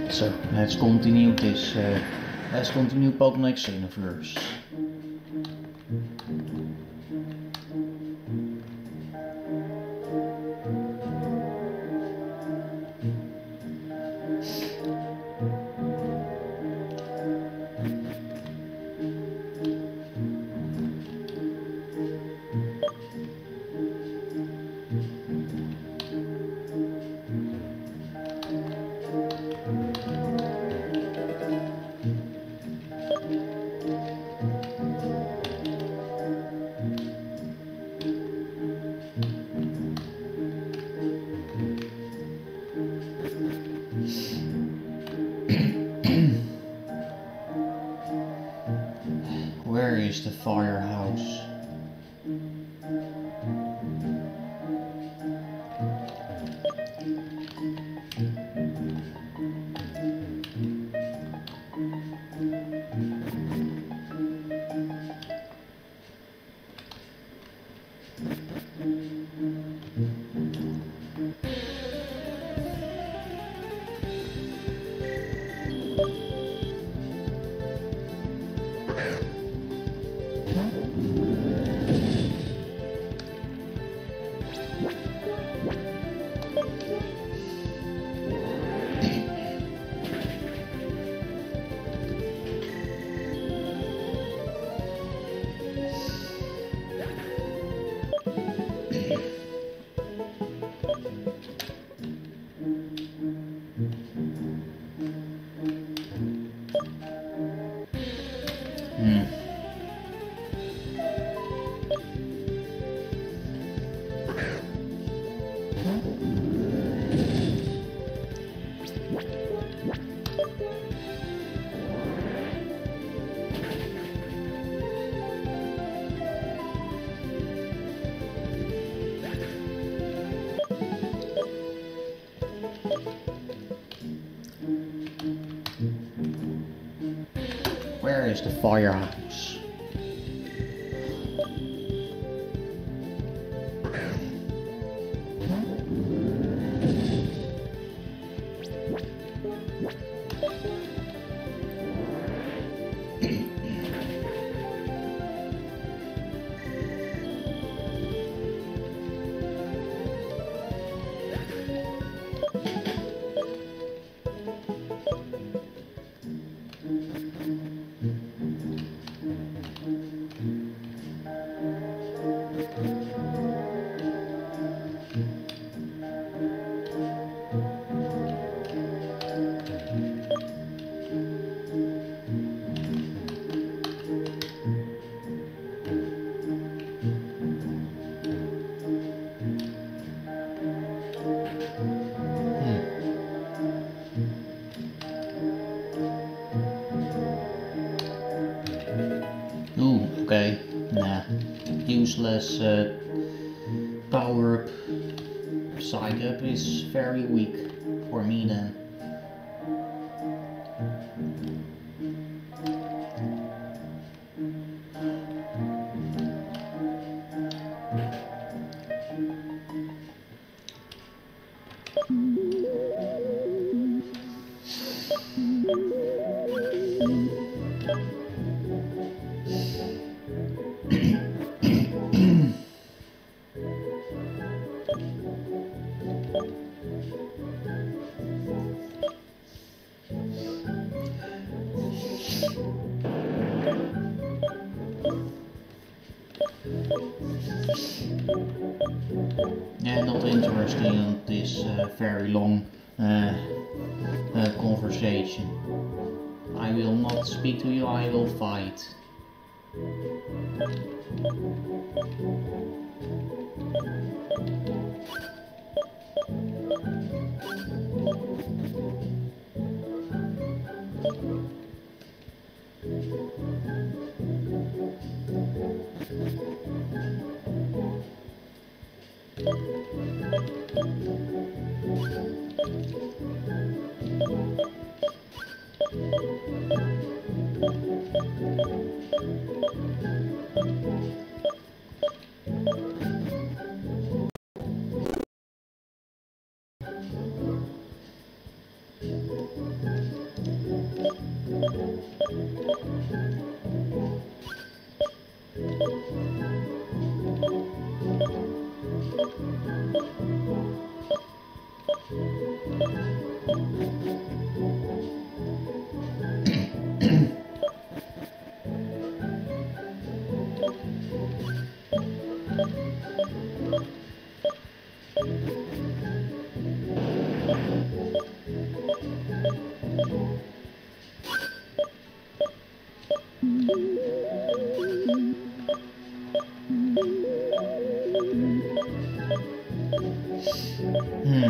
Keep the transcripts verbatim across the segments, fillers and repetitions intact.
So let's continue this. Uh, let's continue Pokemon Xenoverse. Where is the firehouse? Hmm. Where is the firehouse? Ooh, okay, nah, useless uh, power up, psych up is very weak for me then. Yeah, not interested in this uh, very long uh, uh, conversation. I will not speak to you, I will fight. Hmm.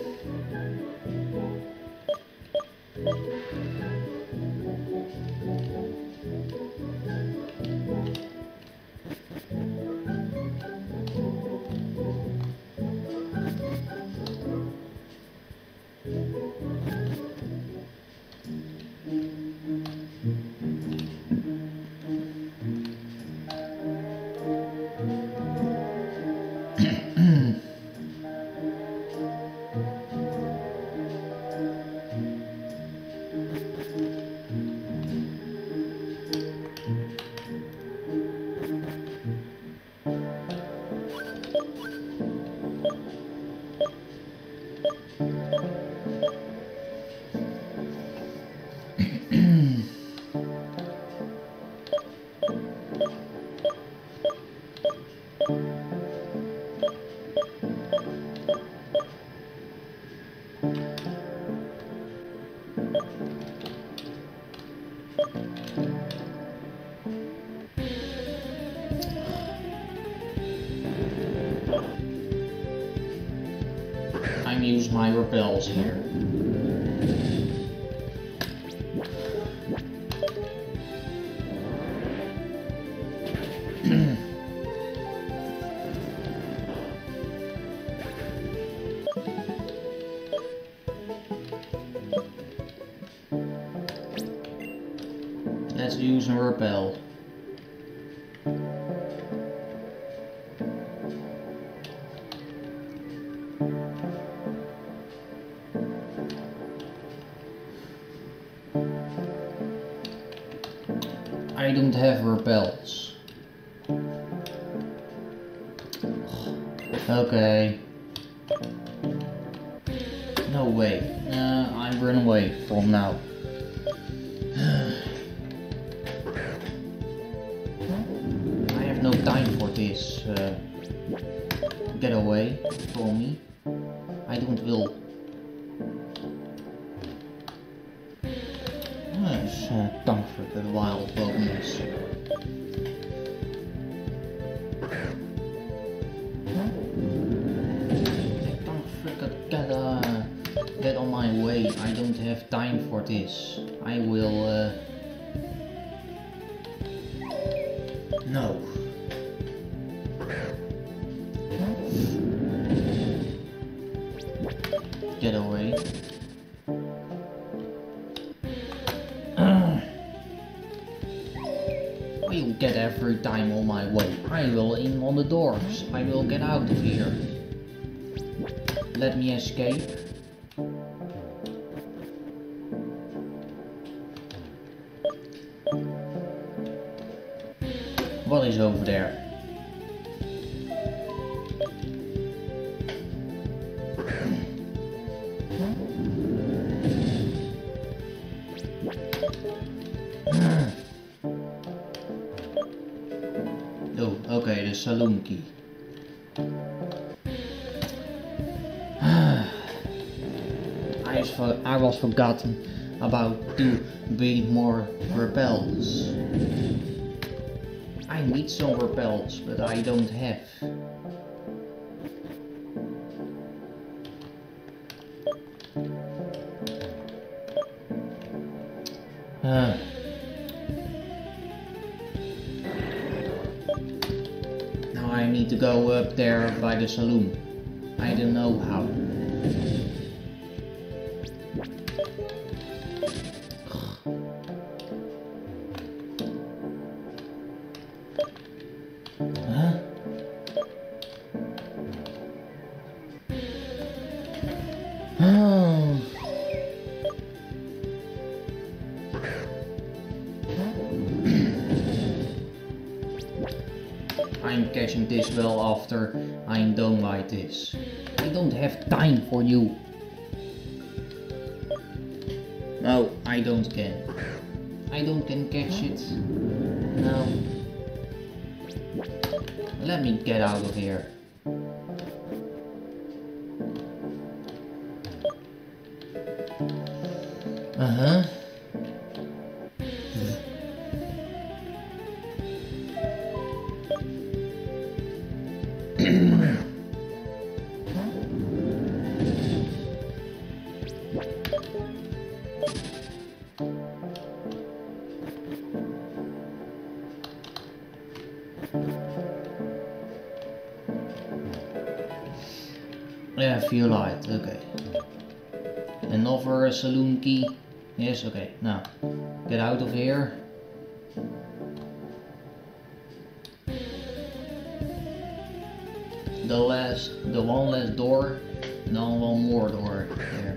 I'm use my repels here. Let's use a repel. I don't have repels. Okay. No way. Uh, I run away from now. I have no time for this. Uh, get away from me. I don't will. Yes, uh, dank voor de wild bonus. Don't freaking get, uh, get on my way. I don't have time for this. I will. Uh... No. Get away. I will get every time on my way. I will in on the doors. I will get out of here. Let me escape. What is over there? Oh, okay, the saloon key. I was, for, I was forgotten about to be more repels. I need some repels, but I don't have. Uh. Now I need to go up there by the saloon. I don't know how. Huh? Oh. I'm catching this well after I'm done like this. I don't have time for you. No, I don't can. I don't can catch it. No. Let me get out of here. Uh-huh. Yeah, feel light, okay. Another saloon key. Yes, okay, now get out of here. The last, the one last door, and then one more door there.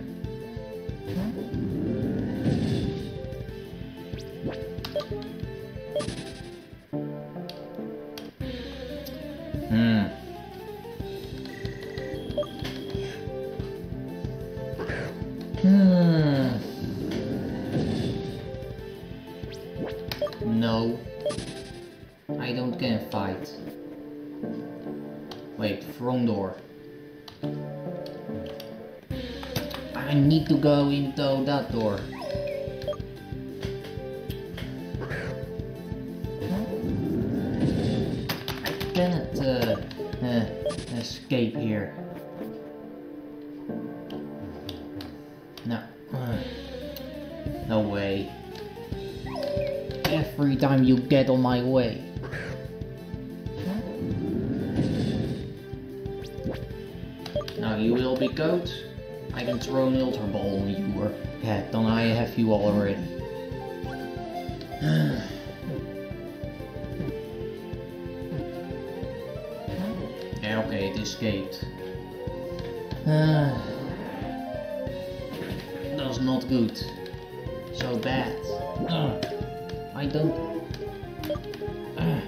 Hmm. Hmm. No. I don't can fight. Wait, wrong door. I need to go into that door. I cannot uh, uh, escape here. No. Uh, no way. Every time you get on my way. Now you will be caught. I can throw an ultra ball on you, or yeah, then I have you already. Yeah, okay, it escaped. Uh, that's not good. So bad. Uh, I don't. Uh.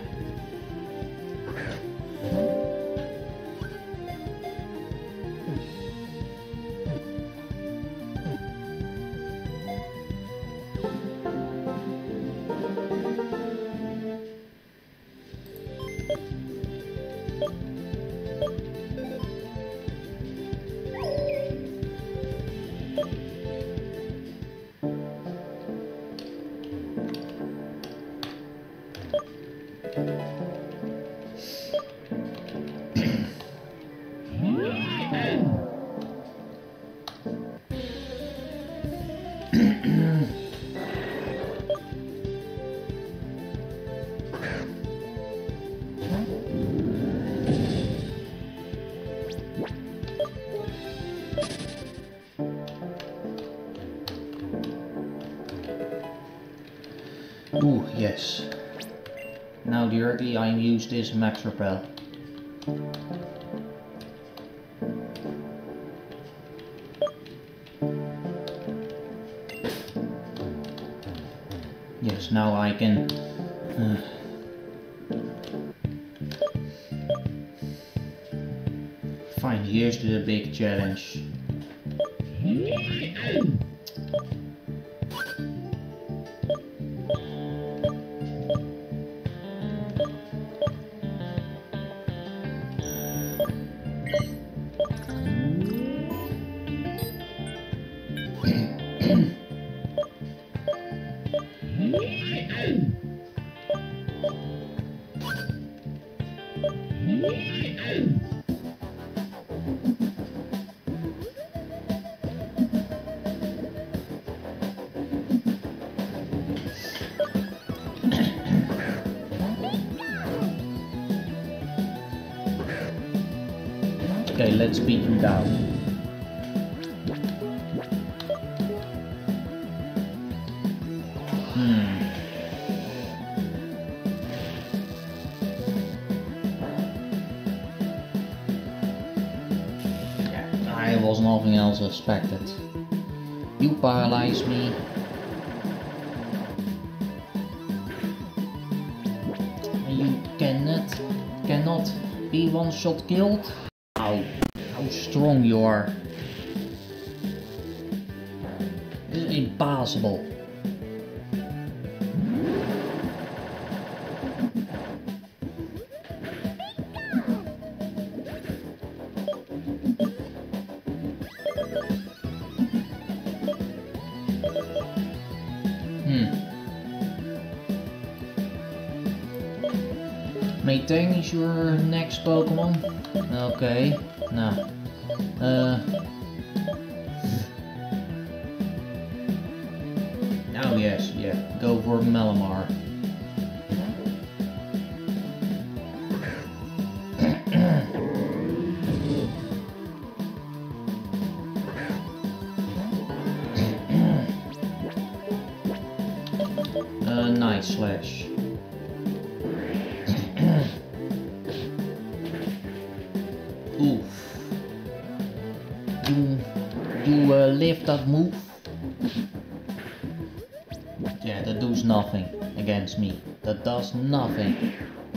Ooh, yes. Now directly I use this max repel. Yes, now I can... Uh, fine, here's the big challenge. Okay, let's beat him down. Hmm. Yeah, I was nothing else expected. You paralyzed me. And you cannot, cannot be one shot killed. How, how strong you are. Impossible. Hmm. Maintain is your next Pokemon? Okay. Nah. Uh. Oh yes, yeah. Go for Malamar. uh, Night Slash. Oof. You, you uh, live that move? Yeah, that does nothing against me. That does nothing.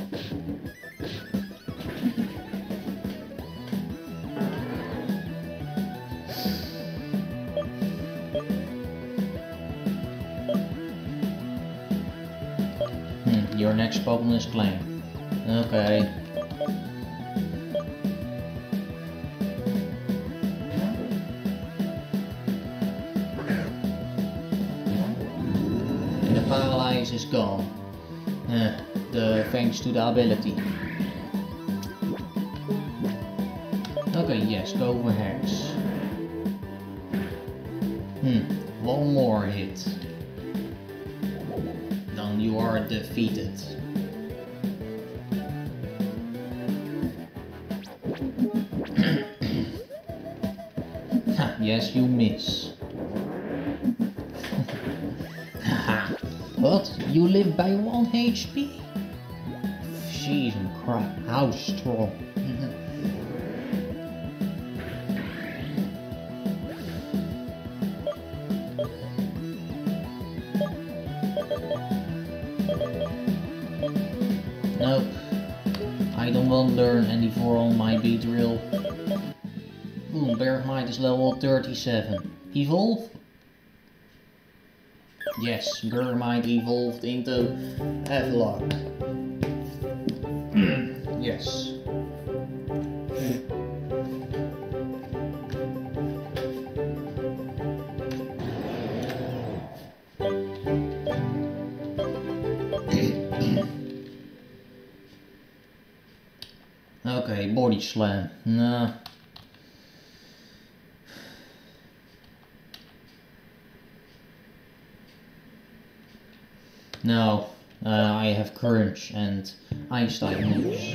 Hmm, your next Pokemon is Clang. Okay. Paralyze is gone, uh, the, thanks to the ability. Okay, yes, go for Hex. Hmm, one more hit. Then you are defeated. Yes, you miss. What? You live by one H P? Jeez and crap, how strong. Nope. I don't want to learn any more on my Beedrill. Ooh, Bergmite is level thirty-seven. Evolve? Yes, Bergmite evolved into Avalok. Yes. Okay, Body Slam. Nah. No, uh, I have Crunch and Ice type moves.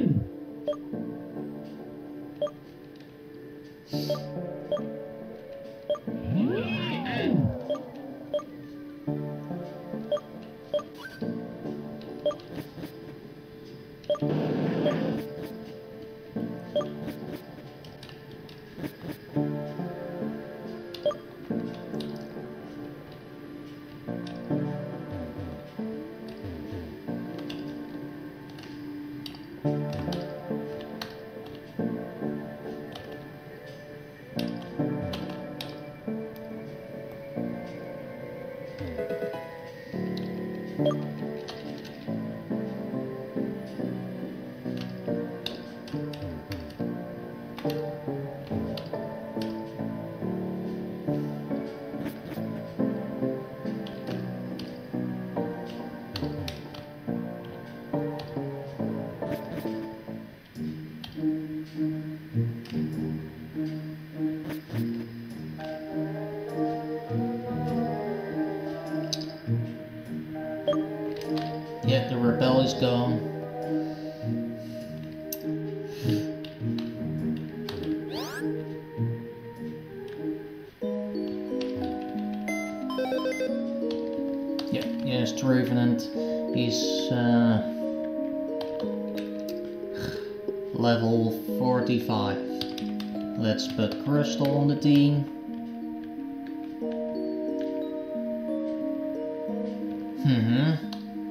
Yeah, the Repel is gone. Yeah, yes, Trevenant is uh, level forty-five. Let's put Crystal on the team. Mm-hmm.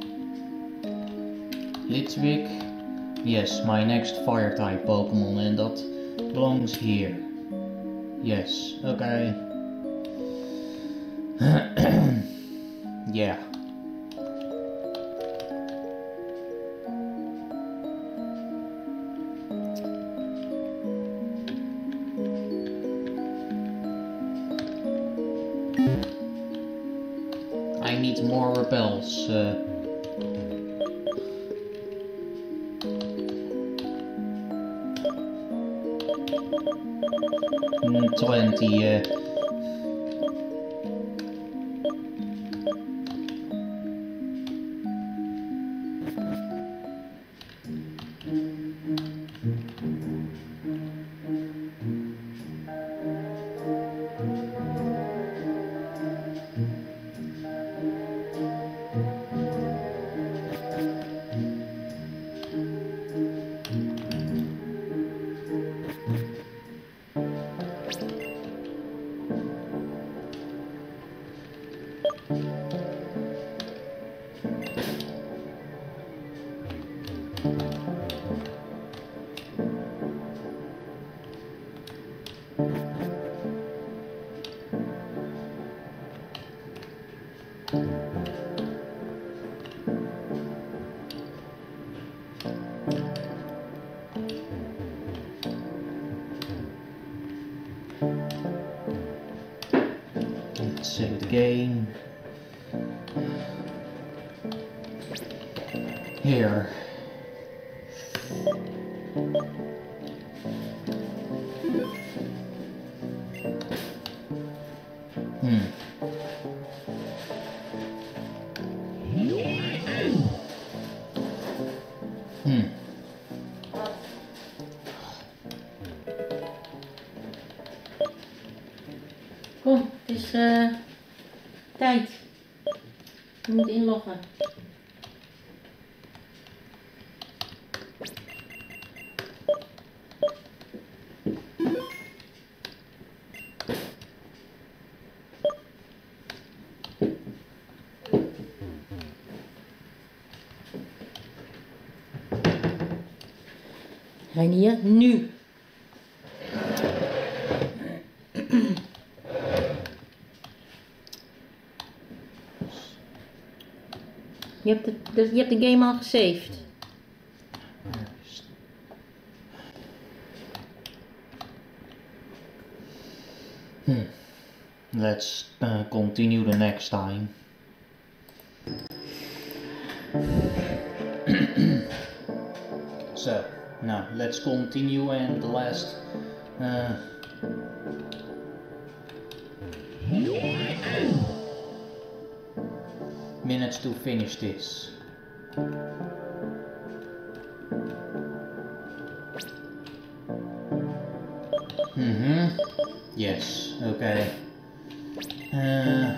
Litwick. Yes, my next fire type Pokemon, and that belongs here. Yes, okay. Yeah. I need more repels. Uh, twenty. Uh, Let's save the game. Here. Hmm. Hmm. Kom, het is uh, tijd. Je moet inloggen. Reinier, nu. Je hebt, de, je hebt de game al gesaved. Hmm. Let's uh, continue the next time. So, now let's continue and the last uh, minutes to finish this. Mm-hmm. Yes, okay. Uh,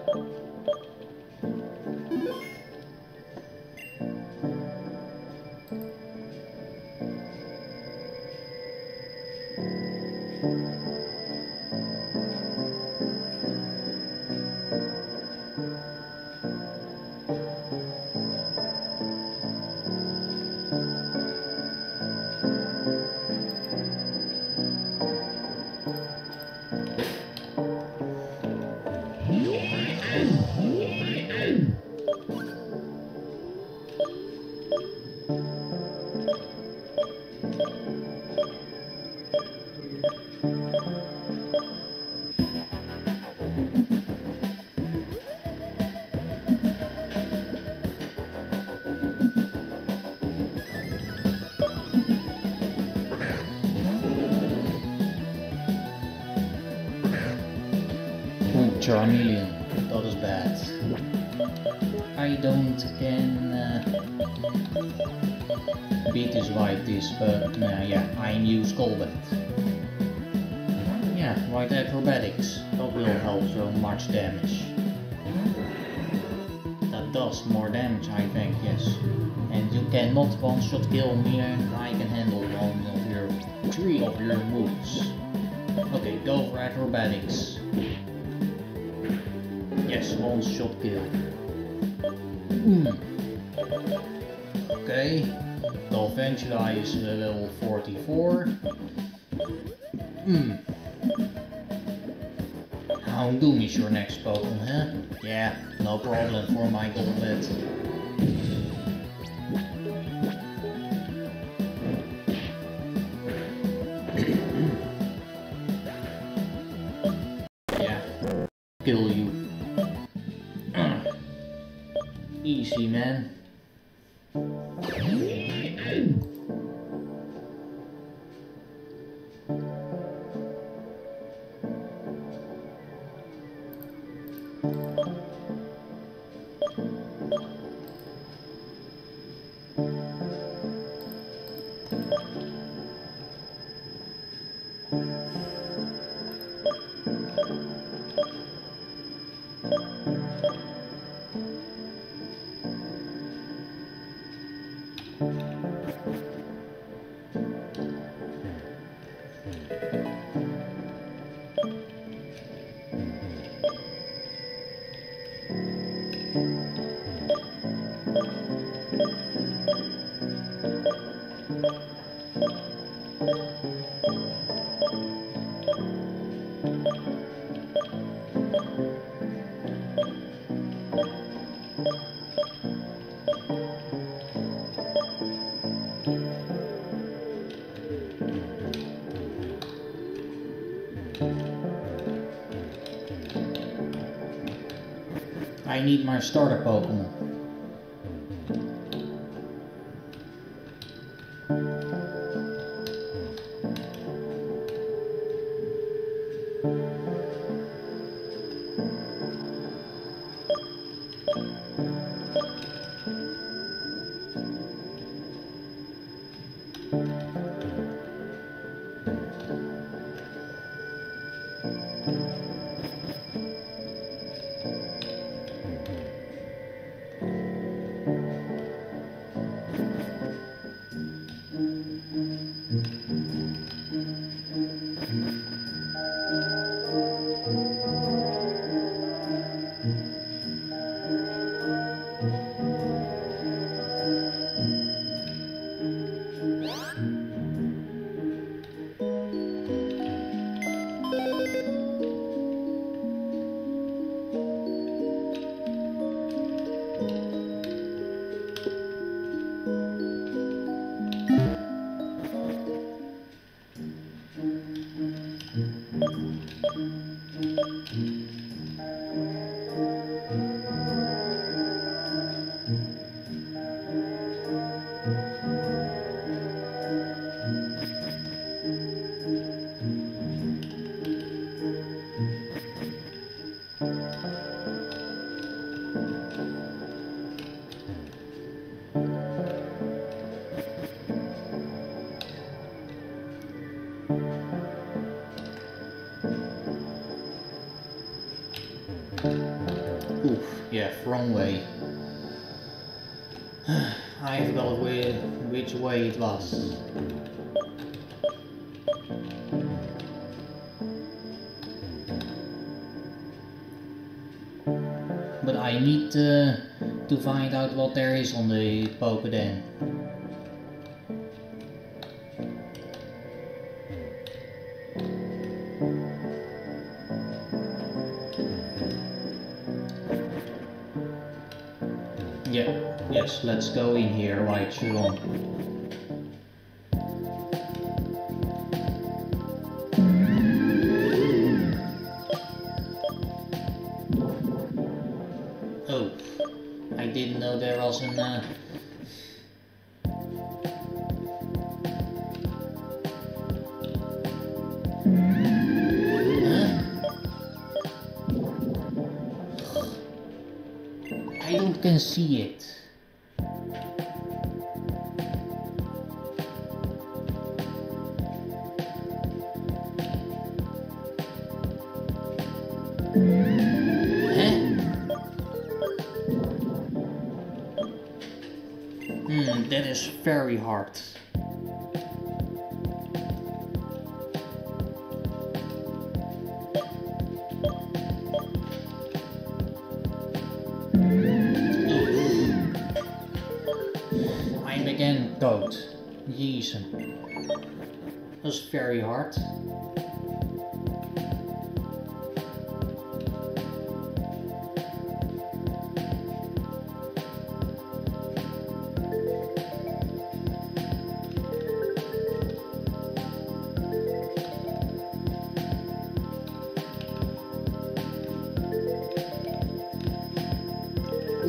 Charmeleon, that is bad. I don't can uh, beat this like this, but uh, yeah, I use combat. Yeah, right, acrobatics, that will help so much damage. That does more damage, I think, yes. And you cannot one-shot kill me, and I can handle one of your, three of your moves. Okay, go for acrobatics. Yes, one shot kill. Mm. Okay, the Adventure is uh, level forty-four. Mm. Houndoom is your next Pokemon, huh? Yeah, no problem for my gauntlet. Yeah, kill you. Easy, man. I need my starter Pokemon. Oof, yeah, wrong way. I forgot where, which way it was. But I need uh, to find out what there is on the Pokéden. Yeah, yes, let's go in here, right, Shuron. Oh, I didn't know there was an... Uh... Huh? I don't can see it. Hmm, that is very hard. I'm again dood. Jezus. That's very hard.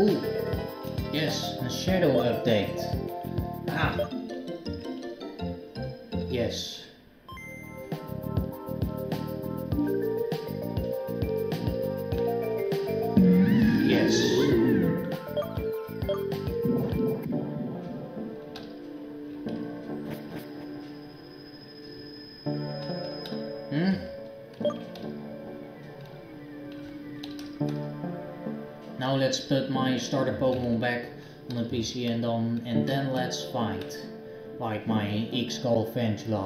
Ooh. Yes, a shadow update. Ah. Yes. Yes. Hmm? Now let's put my starter Pokemon back on the P C and on and then let's fight. Like my xenoverse.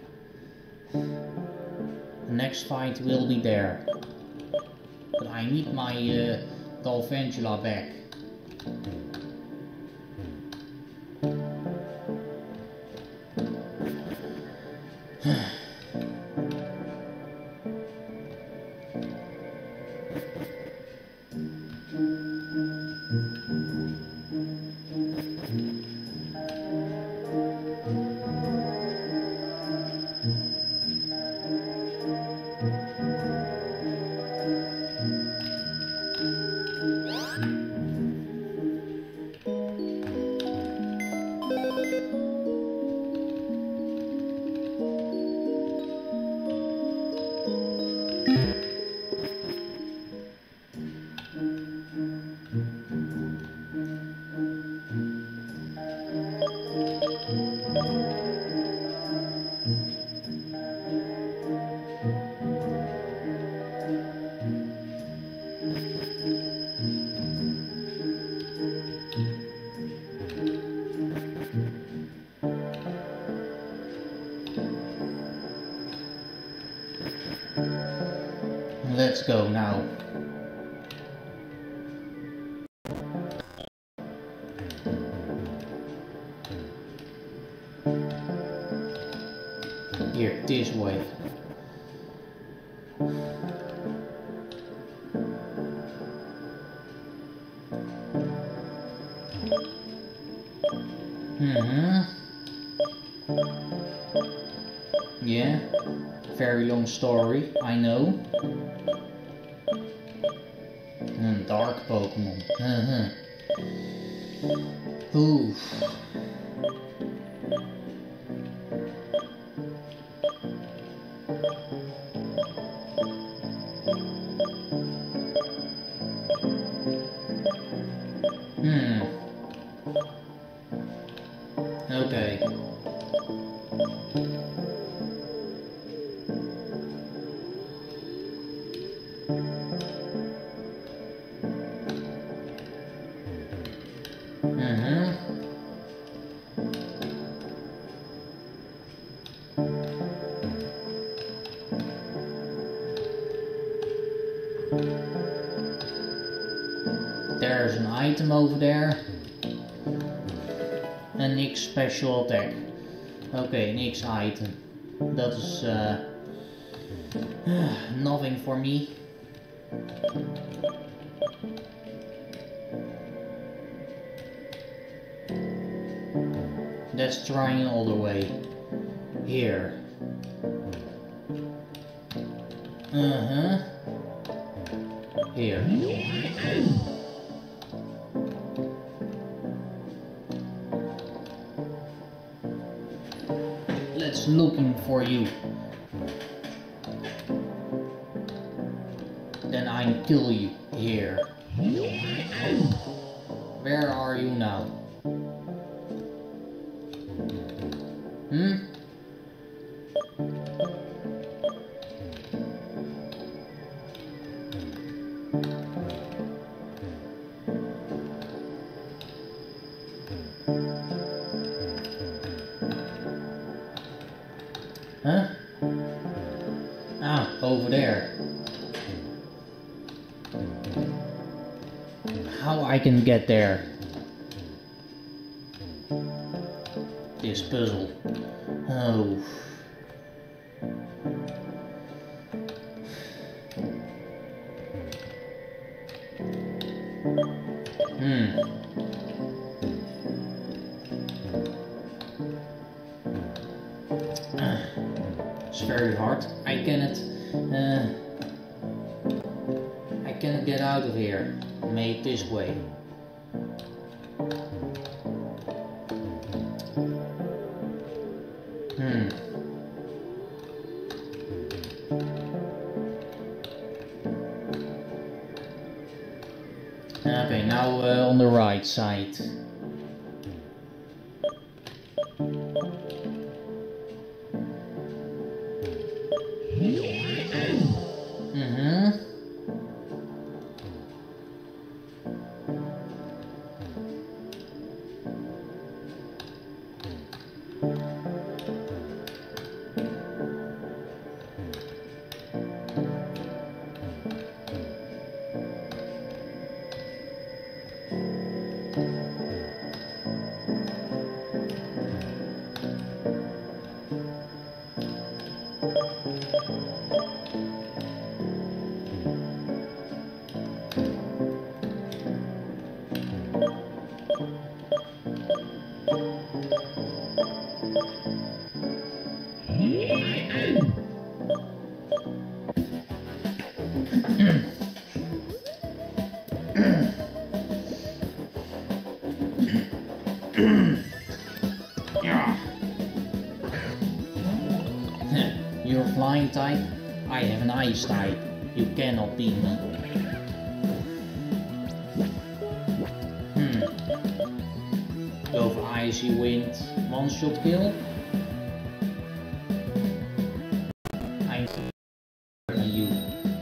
The next fight will be there. But I need my uh, Galvantula back. Let's go now. Here, this way. Mm-hmm. Yeah, very long story, I know. And dark Pokemon. Uh-huh. Oof. Hmm. Okay. Mm-hmm. There's an item over there. En niks special attack. Oké, okay, niks item. Dat is uh, nothing for me. That's trying all the way. Here. Uh-huh. Here. Let's looking for you. Then I kill you here. Where are you now? Hmm? Huh? Ah, over there. How I can get there? This puzzle. Oh. Hmm. It's very hard. I cannot. Uh, I cannot get out of here. Made this way. Hmm. Okay, now uh, on the right side. Mm-hmm. You're a flying type, I have an ice type. You cannot beat me. Hmm. Go for icy wind, one shot kill. I'm better than you.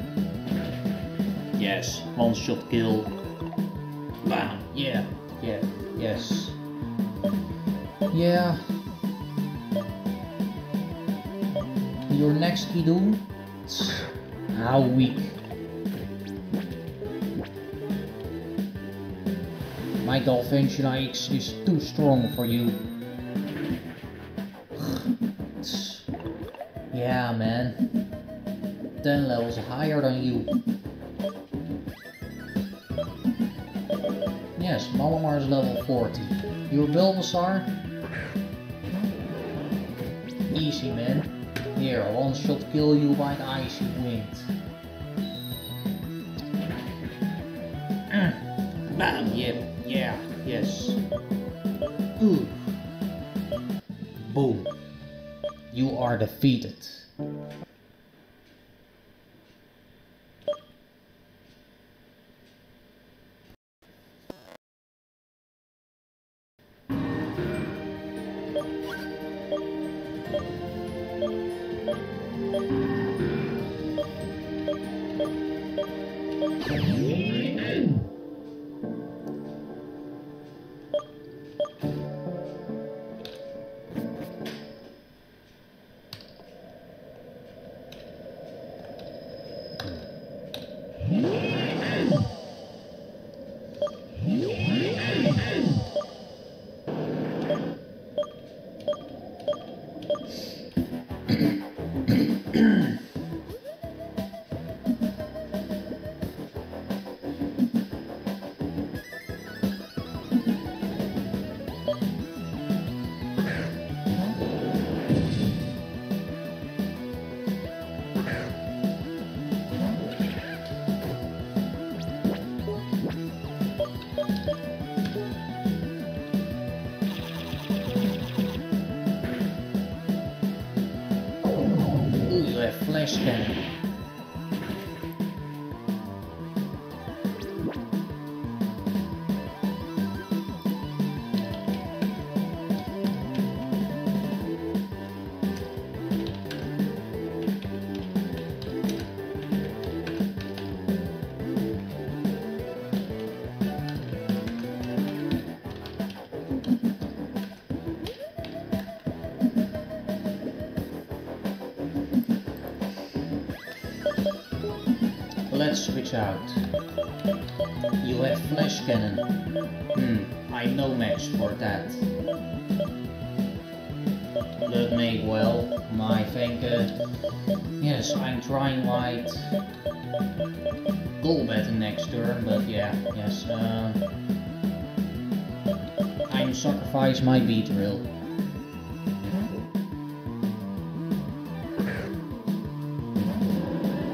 Yes, one shot kill. Bam, yeah, yeah, yes. Yeah. Your next Kidoo? How weak. My Galvantula X is too strong for you. Yeah, man. ten levels higher than you. Yes, Malamar is level forty. Your Bulbasaur? Easy, man. Here, one shot kill you by the icy wind. Mm. Bam, yep, yeah, yes. Ooh. Boom. You are defeated. Flash cannon. Let's switch out. You have flash cannon. Hmm, I'm no match for that. But made well, I think. Uh, yes, I'm trying white. Golbat next turn, but yeah, yes. Uh, I'm sacrifice my Beedrill.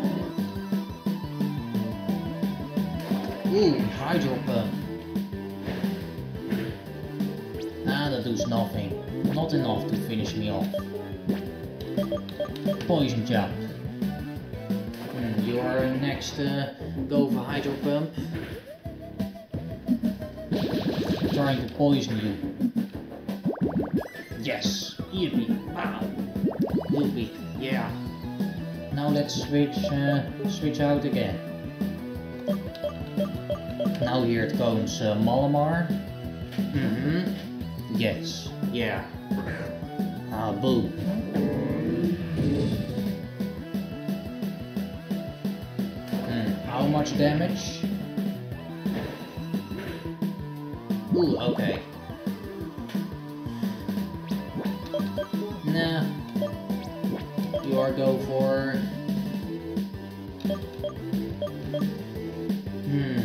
Ooh, Hydro Pump. nothing. Not enough to finish me off. Poison jump. Hmm, you are next. Uh, go for hydro pump. Trying to poison you. Yes. Yippee. Wow. Yippee. Yeah. Now let's switch uh, switch out again. Now here it comes uh, Malamar. Mm-hmm. Yes. Yeah. Ah, boo. Hmm. How much damage? Ooh, okay. Nah. You are go for... Hmm.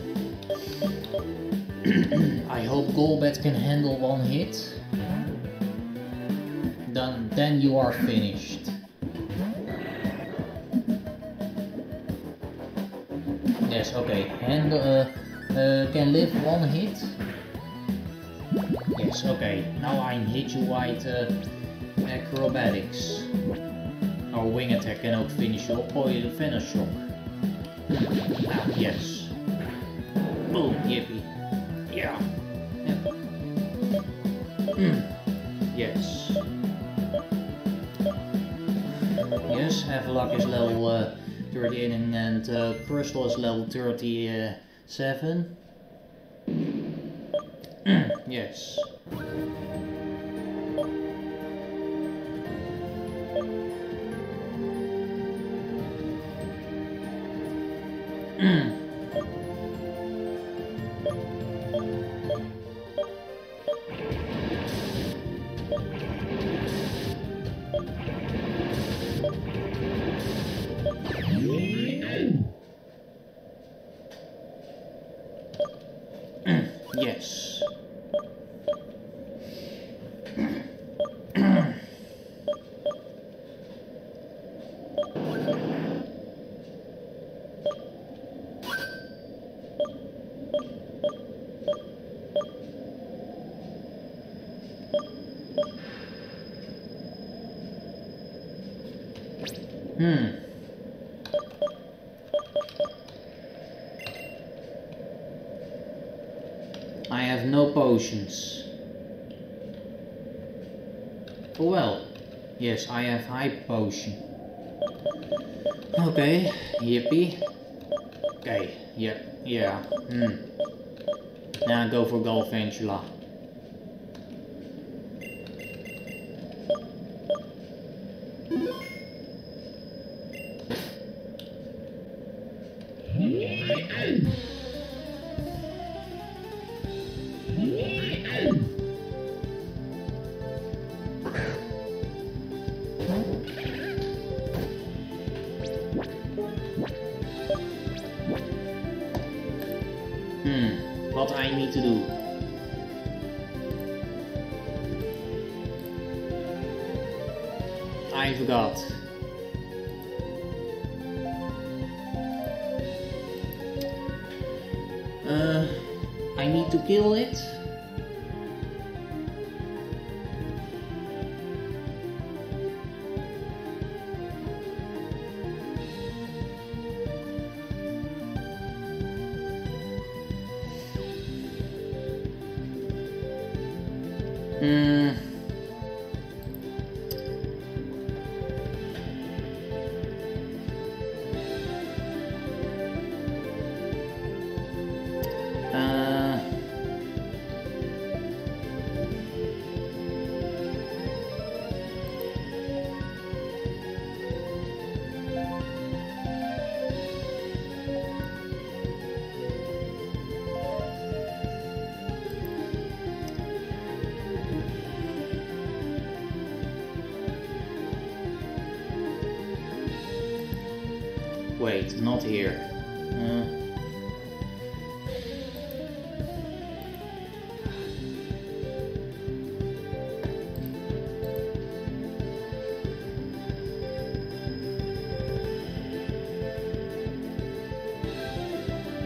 I hope Golbat can handle one hit. Then, then you are finished. Yes, okay. Handle, uh, uh, can live one hit. Yes, okay. Now I hit you with uh, acrobatics. Or wing attack can ook finish you op je finish shock. Ah, yes. Boom, yippee. Yeah. Yep. Mm. Yes. Yes, Havelock is level uh, thirty-eight and uh, Crystal is level thirty-seven. Mm. Yes. Mm. Yes. Hmm. I have no potions. Oh well. Yes, I have hype potion. Okay, yippee. Okay, yep, yeah, hmm. Now go for Galvantula. Hmm, what I need to do. I forgot. Uh, I need to kill it. Hmm. Uh. Wait, not here. Uh.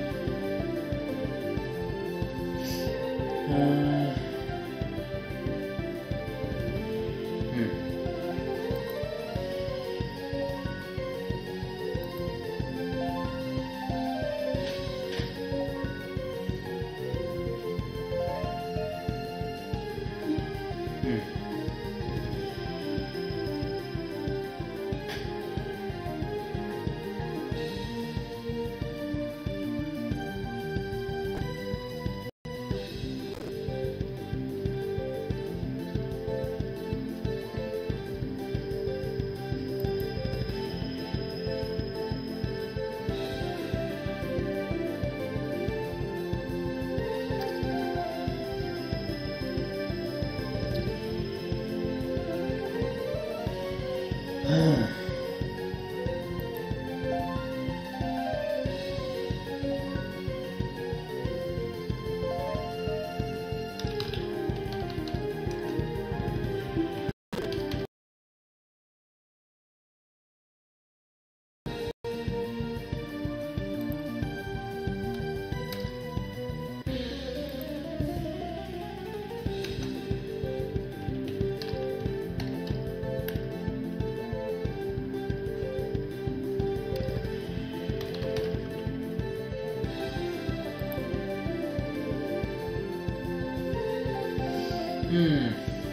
Uh. Hmm.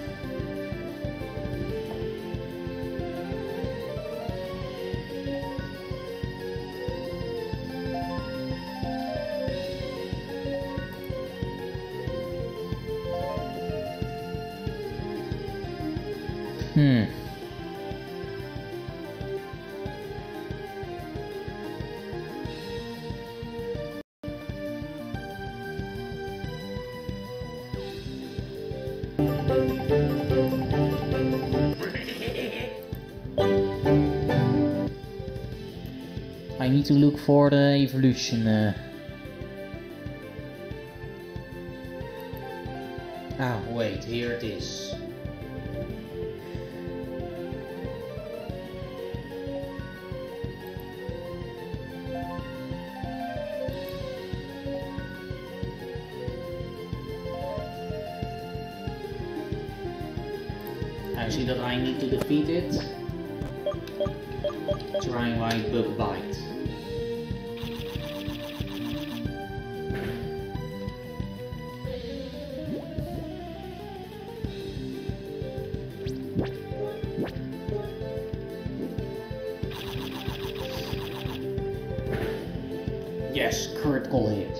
Hmm. I need to look for the evolution. Uh... Ah, wait, here it is. I see that I need to defeat it. Trying like bug bite. Yes, critical hit.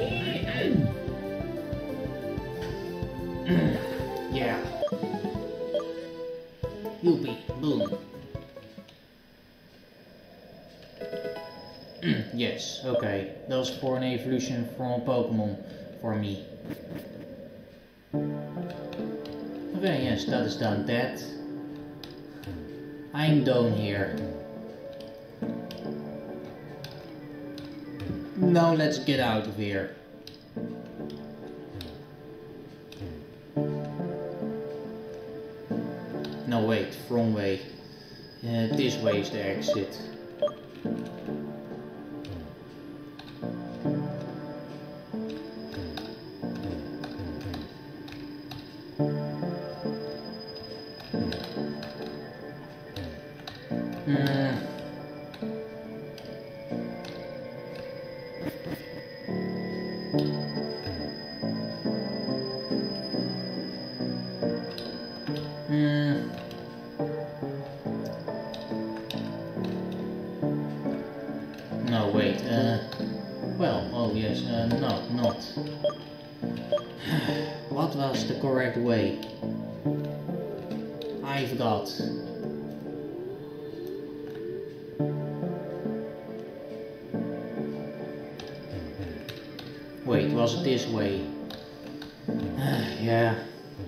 Yeah. Youpie, boom. Yes, okay. That was for an evolution from a Pokemon for me. Okay, yes, that is done. That. I'm down here. Now let's get out of here. No, wait, wrong way. Uh, this way is the exit. Mm. Mm. No, wait, uh, well, oh yes, uh, no, not. What was the correct way? I forgot. Wait, was it this way? Yeah.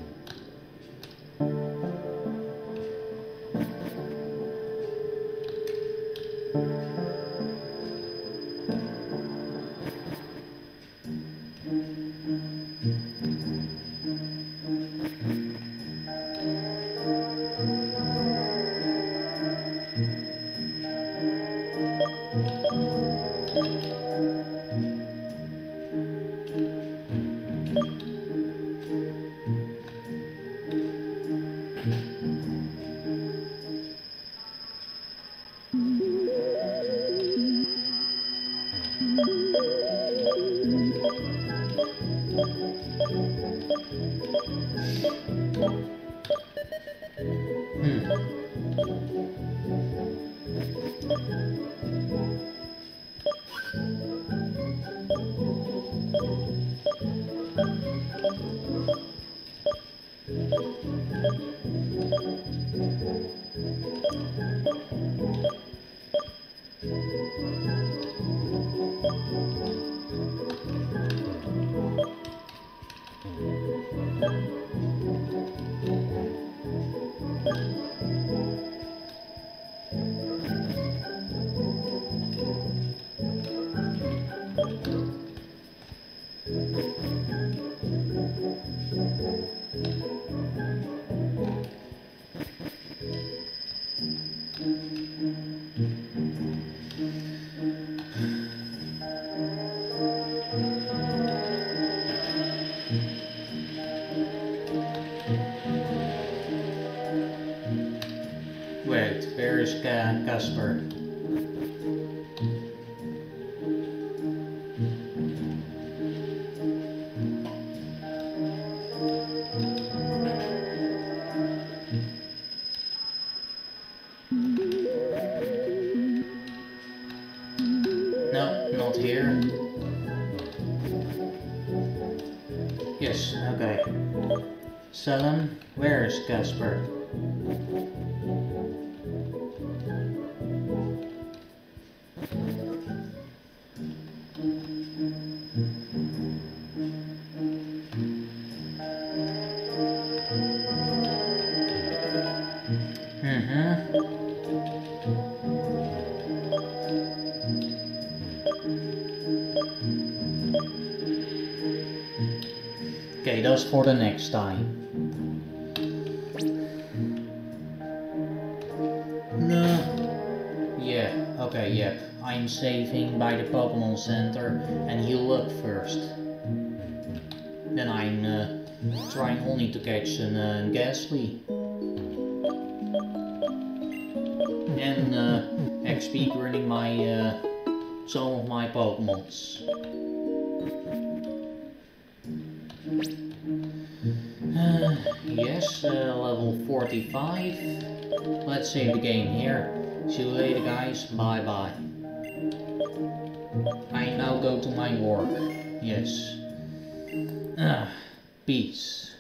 Wait, where is Ka- Casper? Yes, okay. Selim, where is Casper? Mm-hmm. Okay, that's for the next time. No. Yeah, okay, yep. I'm saving by the Pokemon Center and heal up first. Then I'm uh, trying only to catch an uh, Ghastly. And uh, X P running my uh, some of my Pokemons. Uh, yes, uh, level forty-five. Let's save the game here. See you later guys, bye bye. I now go to my work. Yes. Ah, peace.